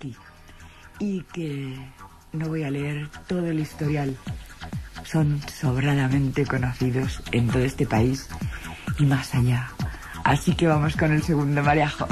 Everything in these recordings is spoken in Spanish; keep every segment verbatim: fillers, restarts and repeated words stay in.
aquí y que no voy a leer todo el historial. Son sobradamente conocidos en todo este país y más allá. Así que vamos con el segundo, Mariajo.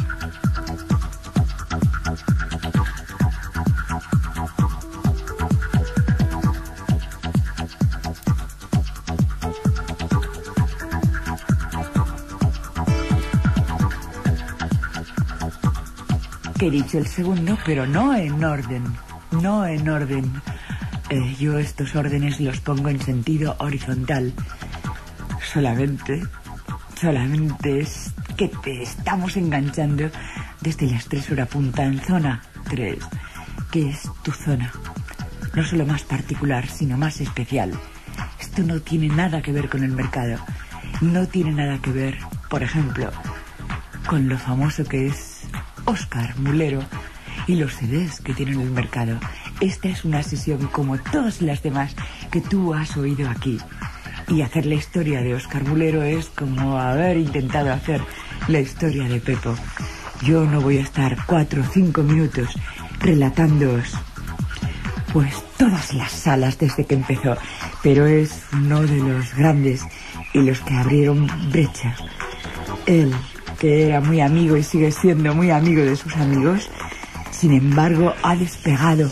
Que he dicho el segundo, pero no en orden. No en orden. Eh, yo estos órdenes los pongo en sentido horizontal. Solamente, solamente es que te estamos enganchando desde las tres horas punta en zona tres, que es tu zona. No solo más particular, sino más especial. Esto no tiene nada que ver con el mercado. No tiene nada que ver, por ejemplo, con lo famoso que es Óscar Mulero y los C Ds que tiene en el mercado. Esta es una sesión como todas las demás que tú has oído aquí. Y hacer la historia de Óscar Mulero es como haber intentado hacer la historia de Pepo. Yo no voy a estar cuatro o cinco minutos relatándoos pues todas las salas desde que empezó, pero es uno de los grandes y los que abrieron brecha. Él, que era muy amigo y sigue siendo muy amigo de sus amigos, sin embargo ha despegado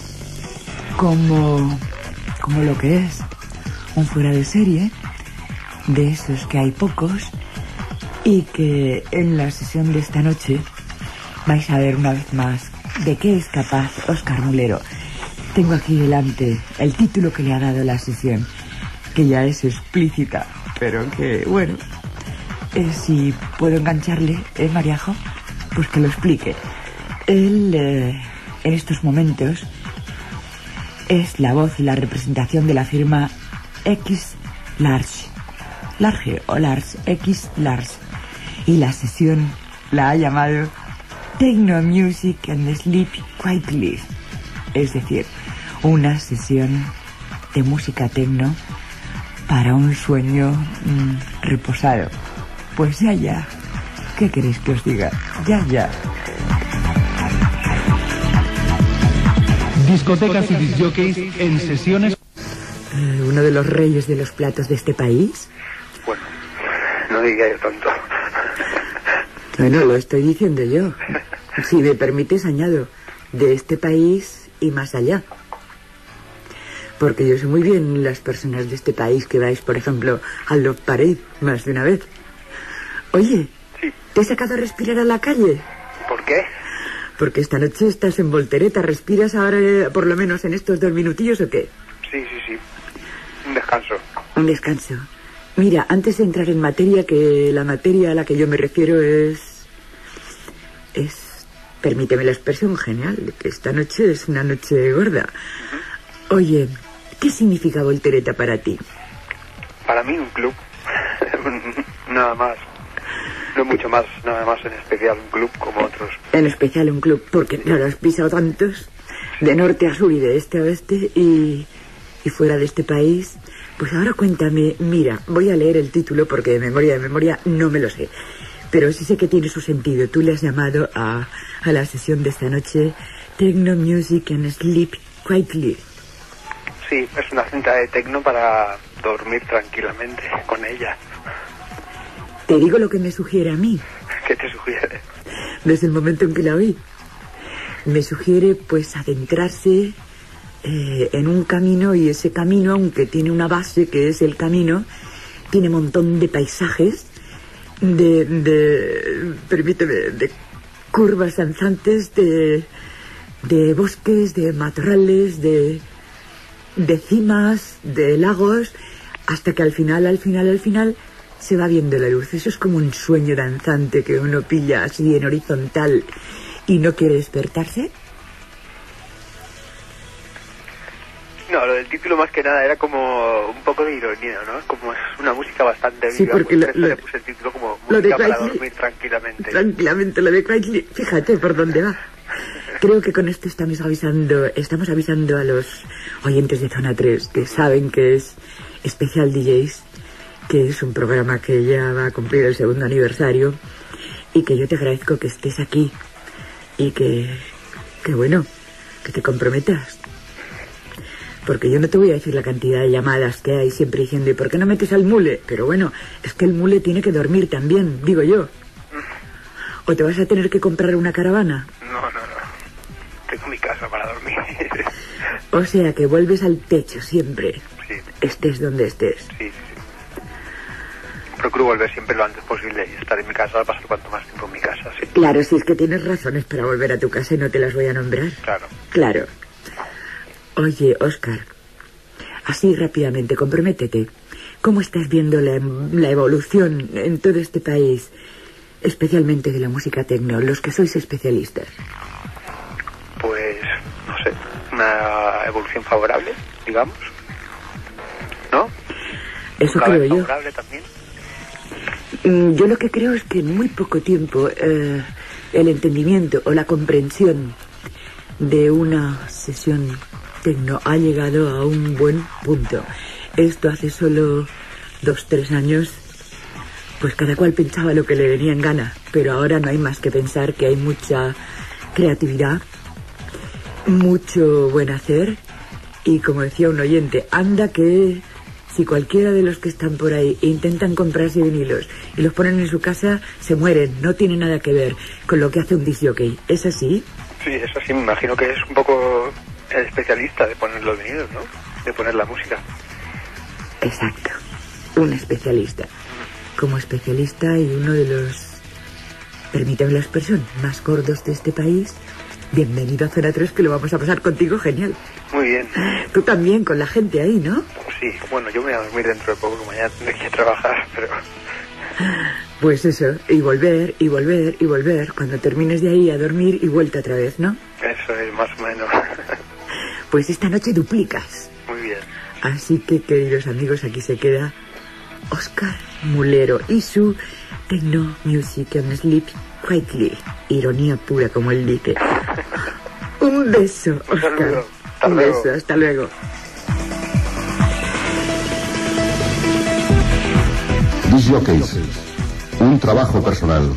como, como lo que es un fuera de serie, de esos que hay pocos, y que en la sesión de esta noche vais a ver una vez más de qué es capaz Óscar Mulero. Tengo aquí delante el título que le ha dado la sesión, que ya es explícita, pero que, bueno, eh, si puedo engancharle, ¿eh, Mariajo? Pues que lo explique. Él, eh, en estos momentos, es la voz y la representación de la firma X Large. Large o Large, X Large. Y la sesión la ha llamado Techno Music and Sleep Quietly. Es decir, una sesión de música techno para un sueño mmm, reposado. Pues ya, ya. ¿Qué queréis que os diga? Ya, ya. Discotecas y discjockeys en sesiones. Eh, uno de los reyes de los platos de este país. Bueno, no digáis tanto. Bueno, lo estoy diciendo yo. Si me permites, añado, de este país y más allá. Porque yo sé muy bien las personas de este país que vais, por ejemplo, al Love Parade más de una vez. Oye, sí. ¿Te he sacado a respirar a la calle? ¿Por qué? Porque esta noche estás en voltereta. ¿Respiras ahora, eh, por lo menos en estos dos minutillos o qué? Sí, sí, sí. Un descanso. Un descanso. Mira, antes de entrar en materia, que la materia a la que yo me refiero es... Es... Permíteme la expresión genial, que esta noche es una noche gorda. Uh-huh. Oye, ¿qué significa voltereta para ti? Para mí un club. Nada más. No mucho más, nada más en especial un club como otros. En especial un club, porque claro, has pisado tantos, de norte a sur y de este a oeste, y, y fuera de este país. Pues ahora cuéntame, mira, voy a leer el título porque de memoria, de memoria no me lo sé. Pero sí sé que tiene su sentido. Tú le has llamado a, a la sesión de esta noche Techno Music and Sleep Quietly. Sí, es una cinta de techno para dormir tranquilamente con ella. Te digo lo que me sugiere a mí. ¿Qué te sugiere? Desde el momento en que la oí. Me sugiere, pues, adentrarse eh, en un camino, y ese camino, aunque tiene una base que es el camino, tiene un montón de paisajes, de, de permíteme, de curvas danzantes, de, de bosques, de matorrales, de, de cimas, de lagos, hasta que al final, al final, al final... se va viendo la luz. Eso es como un sueño danzante que uno pilla así en horizontal y no quiere despertarse. No, lo del título más que nada era como un poco de ironía, ¿no? Como es una música bastante viva. Sí, porque pues lo, lo, le puse el título como lo música de para Quietly, dormir tranquilamente. Tranquilamente, lo de Quietly. Fíjate por dónde va. Creo que con esto estamos avisando, estamos avisando a los oyentes de Zona tres que saben que es Especial D Js, que es un programa que ya va a cumplir el segundo aniversario, y que yo te agradezco que estés aquí y que, que bueno, que te comprometas. Porque yo no te voy a decir la cantidad de llamadas que hay siempre diciendo, ¿y por qué no metes al mule? Pero bueno, es que el mule tiene que dormir también, digo yo. ¿O te vas a tener que comprar una caravana? No, no, no. Tengo mi casa para dormir. O sea que vuelves al techo siempre. Sí. Estés donde estés. Sí, sí, sí. Procuro volver siempre lo antes posible y estar en mi casa, pasar cuanto más tiempo en mi casa, sí. Claro, si es que tienes razones para volver a tu casa y no te las voy a nombrar. Claro. Claro. Oye, Óscar, así rápidamente, comprométete. ¿Cómo estás viendo la, la evolución en todo este país, especialmente de la música tecno, los que sois especialistas? Pues, no sé, una evolución favorable, digamos. ¿No? Eso Cada creo vez yo. favorable también. Mm, Yo lo que creo es que en muy poco tiempo eh, el entendimiento o la comprensión de una sesión tecno ha llegado a un buen punto. Esto hace solo dos, tres años, pues cada cual pensaba lo que le venía en gana, pero ahora no hay más que pensar que hay mucha creatividad, mucho buen hacer, y como decía un oyente, anda que si cualquiera de los que están por ahí intentan comprarse vinilos y los ponen en su casa, se mueren, no tiene nada que ver con lo que hace un disc jockey. ¿Es así? Sí, eso sí, me imagino que es un poco el especialista de poner los vinilos, ¿no? De poner la música. Exacto, un especialista. Como especialista y uno de los, permítame la expresión, más gordos de este país, bienvenido a Zona tres, que lo vamos a pasar contigo genial. Muy bien. Tú también, con la gente ahí, ¿no? Sí, bueno, yo me voy a dormir dentro de poco, como mañana tendré que trabajar, pero... Pues eso, y volver, y volver, y volver, cuando termines de ahí a dormir y vuelta otra vez, ¿no? Eso es más o menos. Pues esta noche duplicas. Muy bien. Así que, queridos amigos, aquí se queda Óscar Mulero y su Techno Music and Sleep Quietly. Ironía pura, como él dice. Un beso, Un Óscar. saludo. Hasta Un luego. beso, hasta luego. Disc Jockeys, un trabajo personal.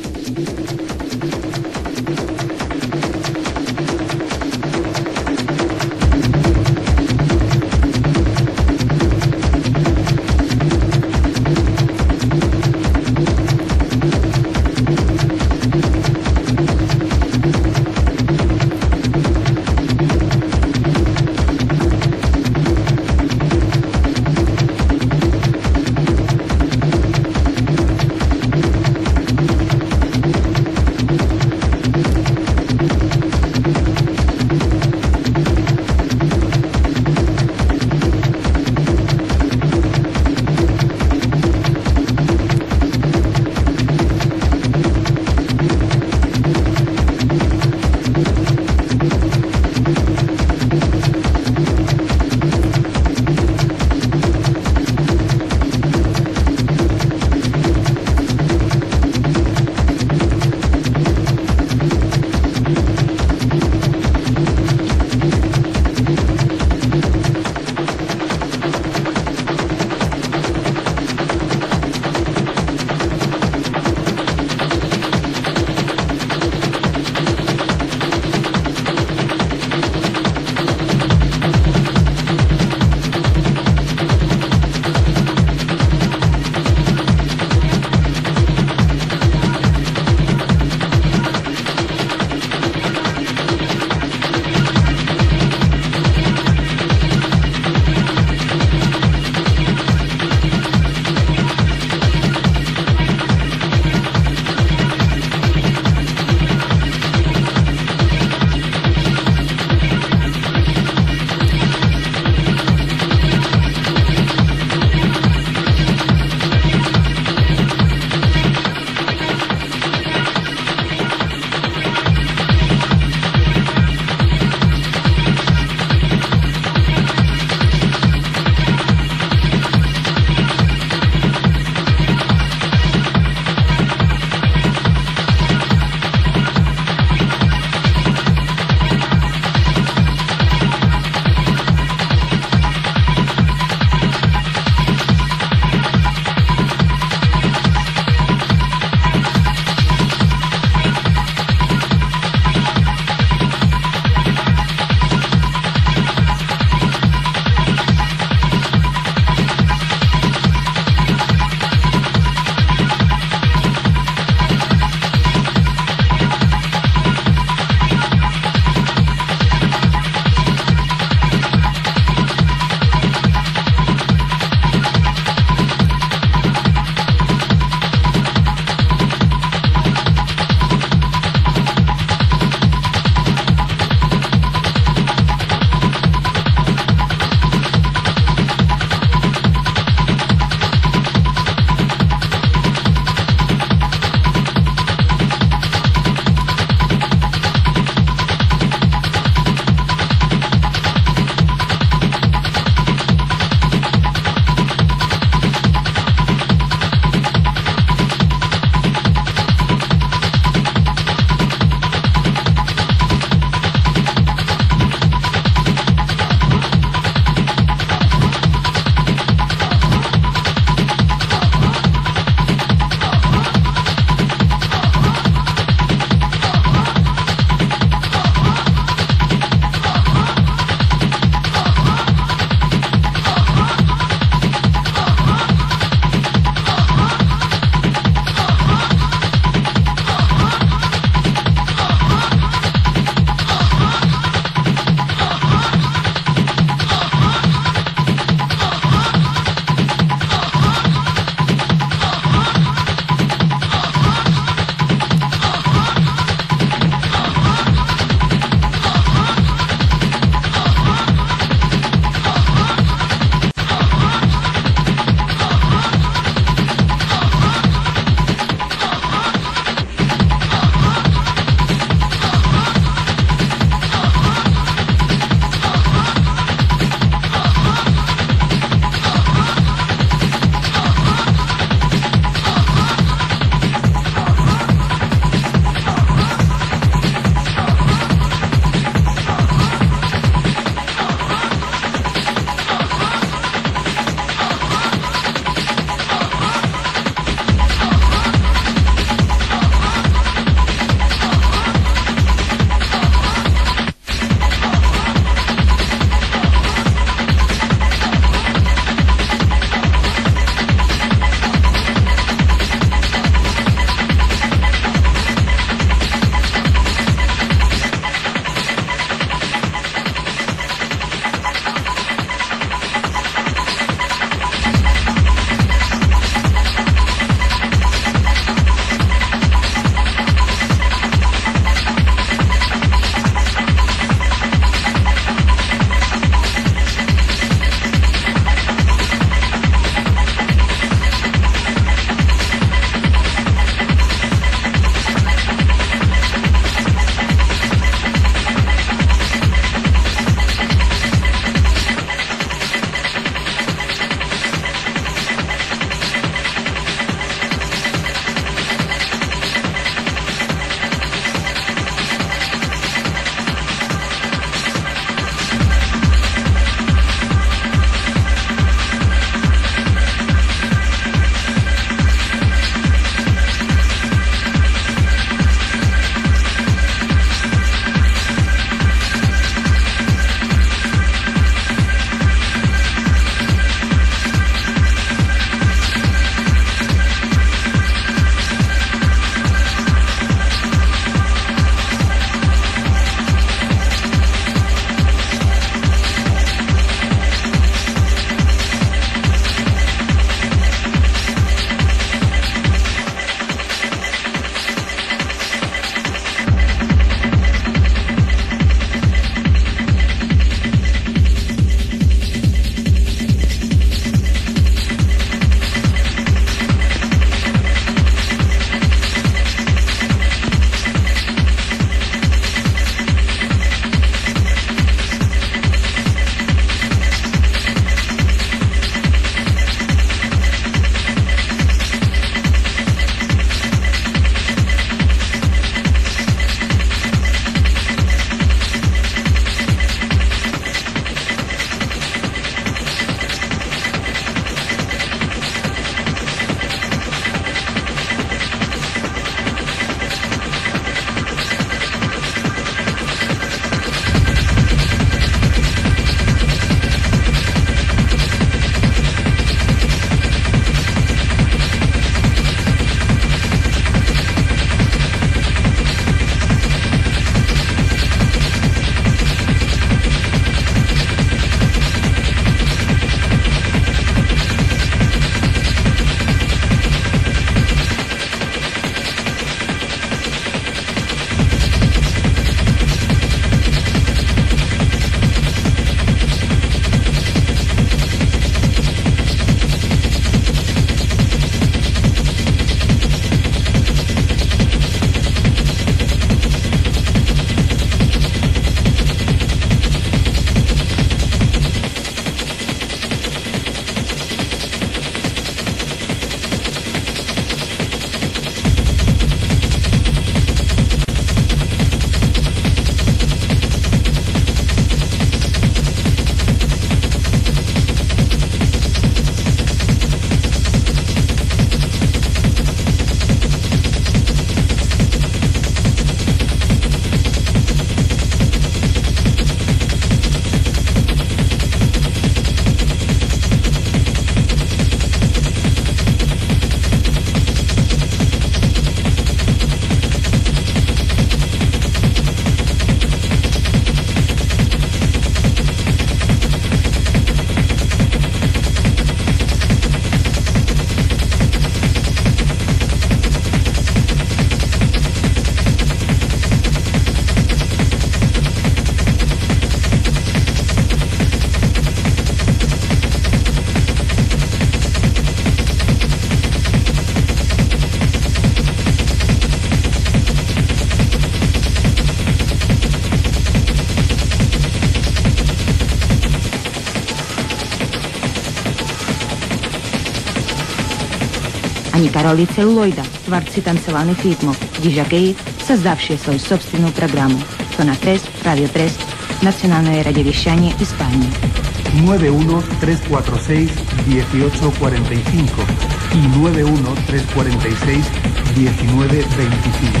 Они короли целлулоида, творцы танцевальных ритмов, диджокеи, создавшие свою собственную программу. Zona tres, Radio tres, Nacional Radiovещание Испании. nueve uno tres cuatro seis uno ocho cuatro cinco y nueve uno tres cuatro seis diecinueve veinticinco.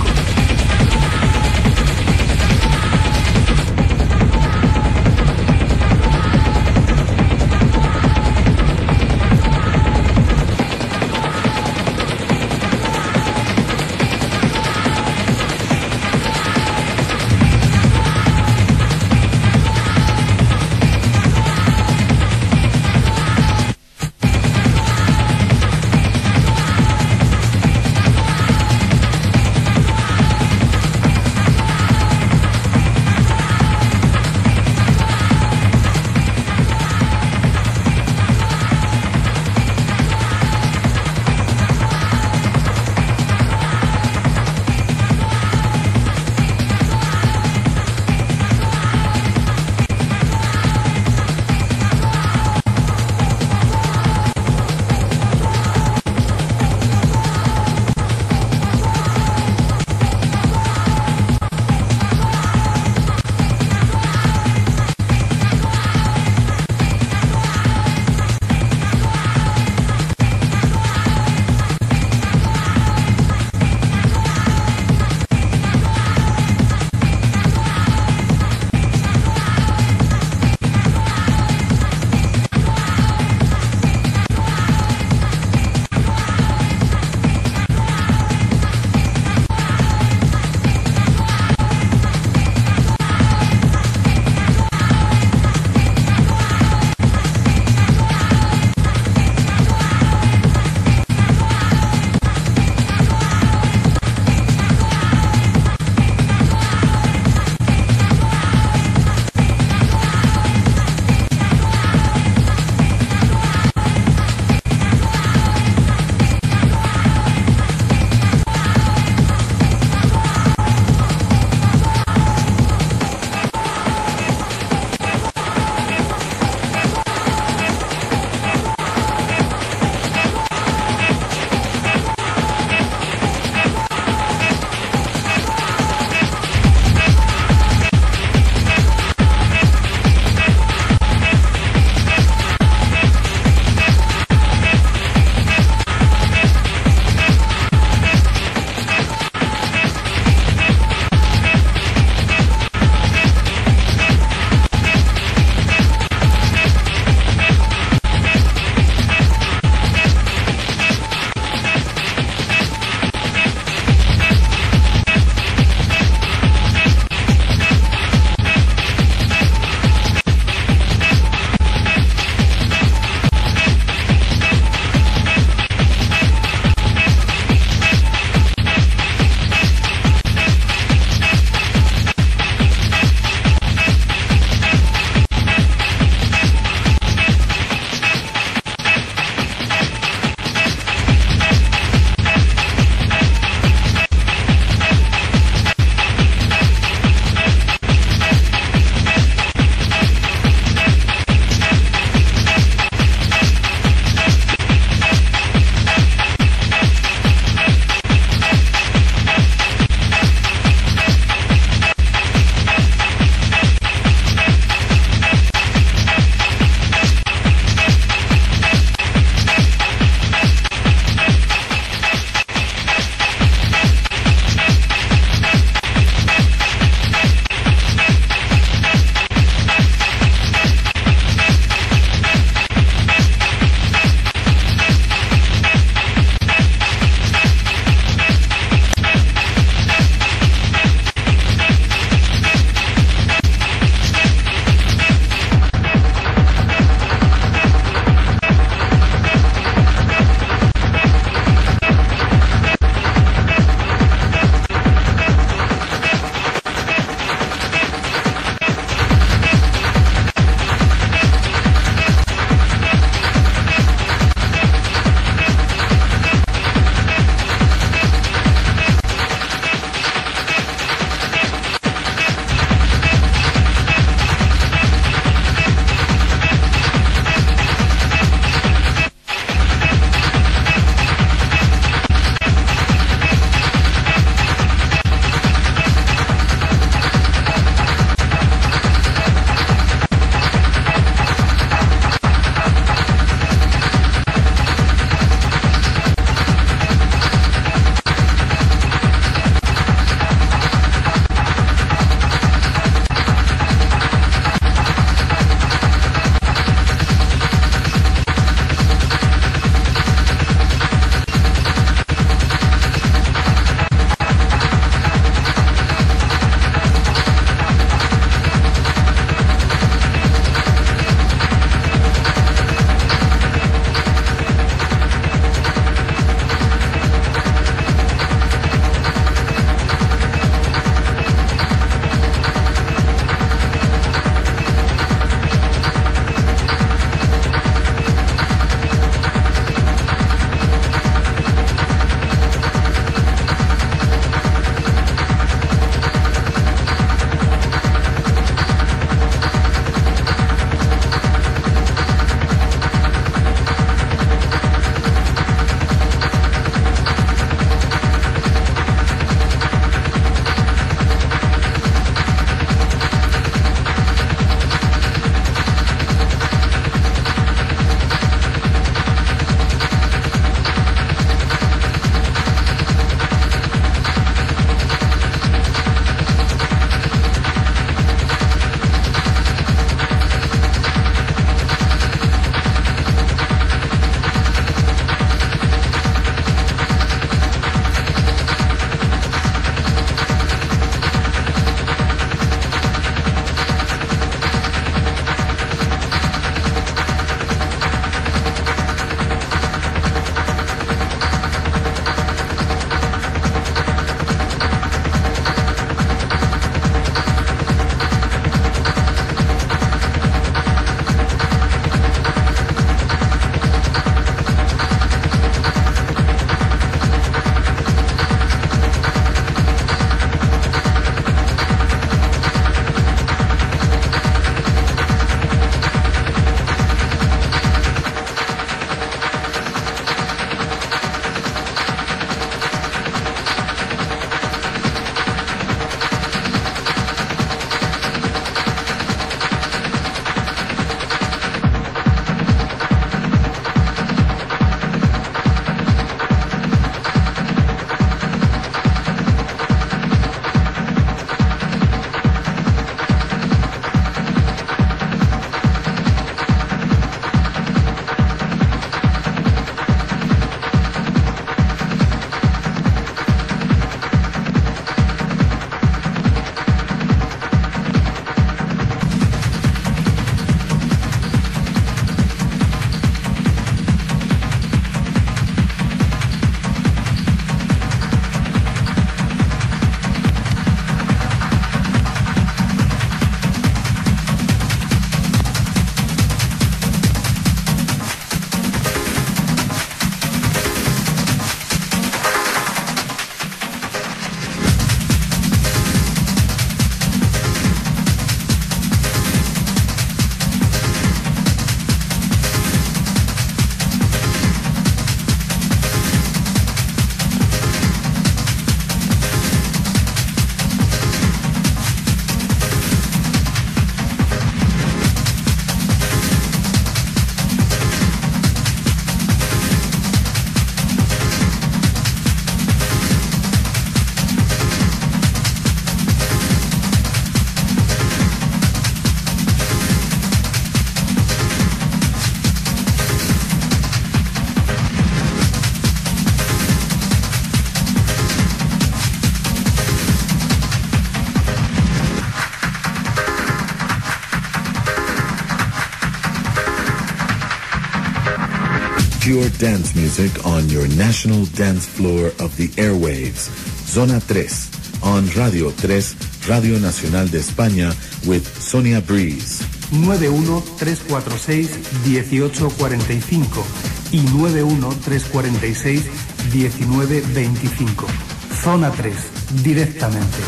dance music on your national dance floor of the airwaves. Zona tres, on Radio tres, Radio Nacional de España, with Sonia Breeze. nueve uno tres cuatro seis uno ocho cuatro cinco y nueve uno tres cuatro seis uno nueve dos cinco. Zona tres, directamente.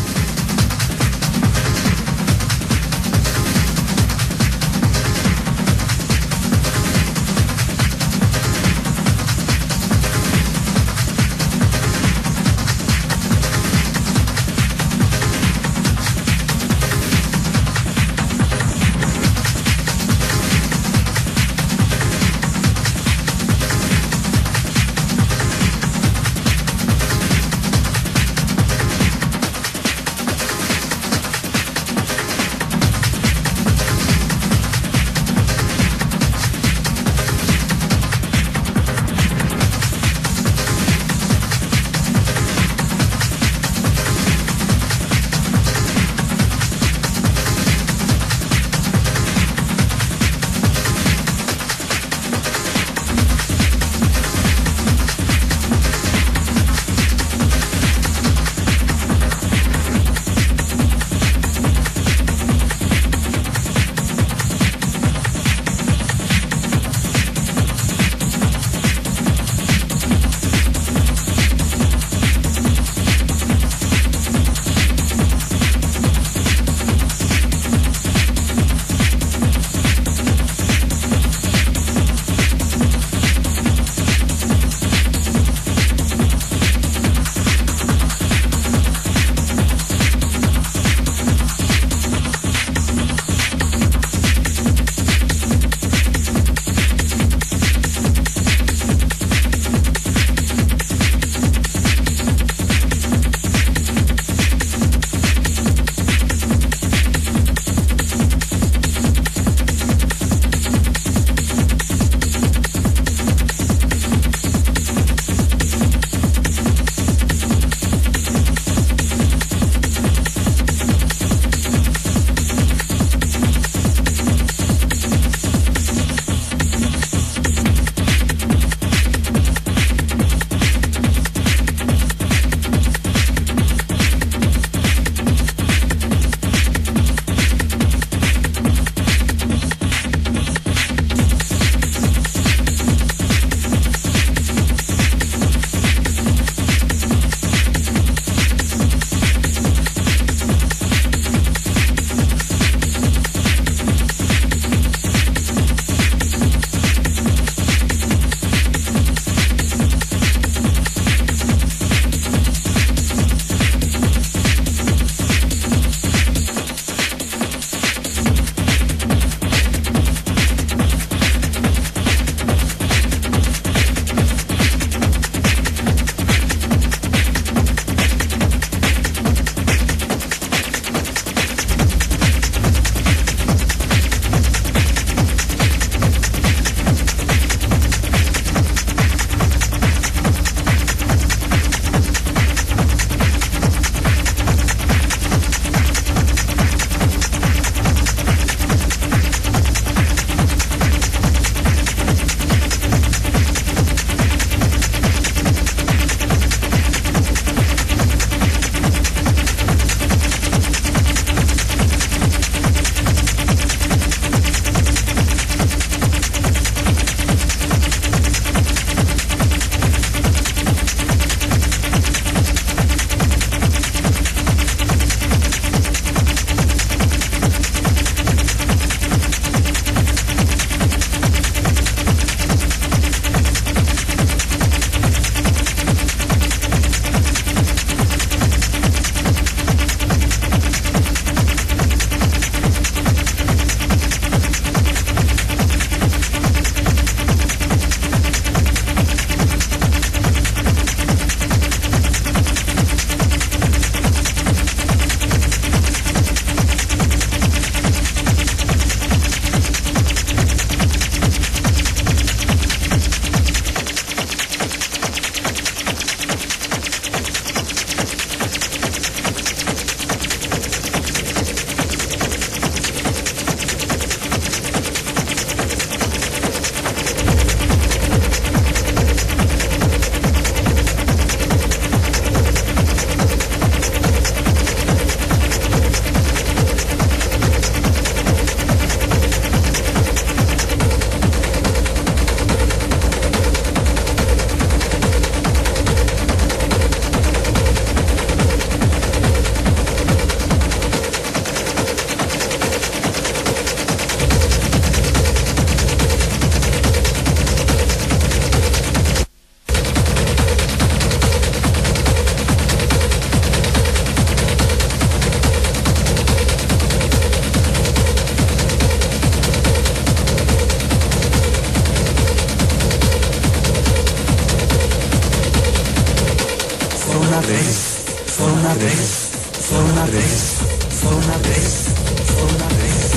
tres, zona tres, zona tres, zona tres, zona tres.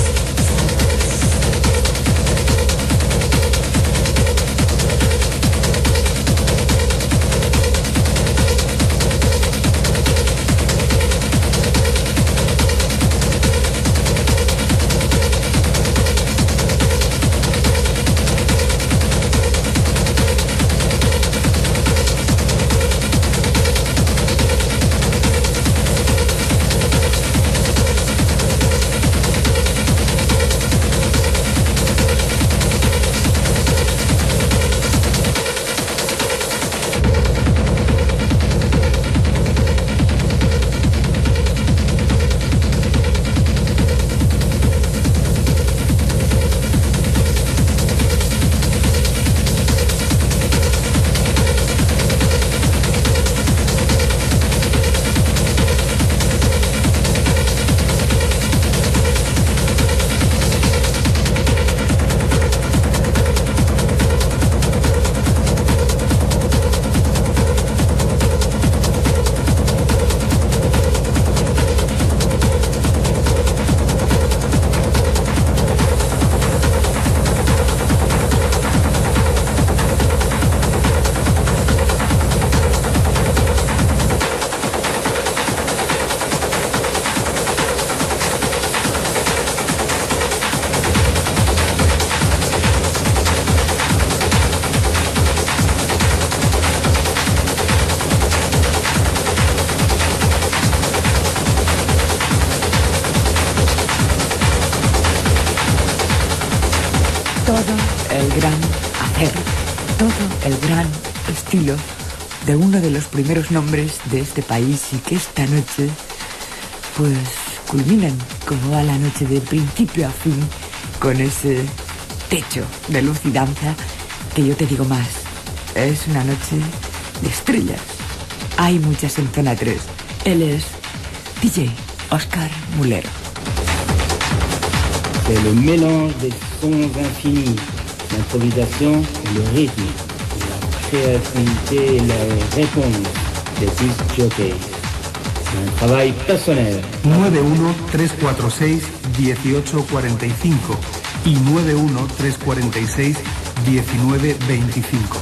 el gran hacer, todo el gran estilo de uno de los primeros nombres de este país y que esta noche pues culminan como va la noche de principio a fin con ese techo de luz y danza que yo te digo más, es una noche de estrellas. Hay muchas en Zona tres. Él es D J Oscar Mulero. C'est le mélange des sons infinis, l'improvisation et le rythme, la créativité et la réponse des disc jockeys. C'est un travail personnel. nueve uno tres cuatro seis uno ocho cuatro cinco y nueve uno tres cuatro seis uno nueve dos cinco.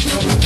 Thank you.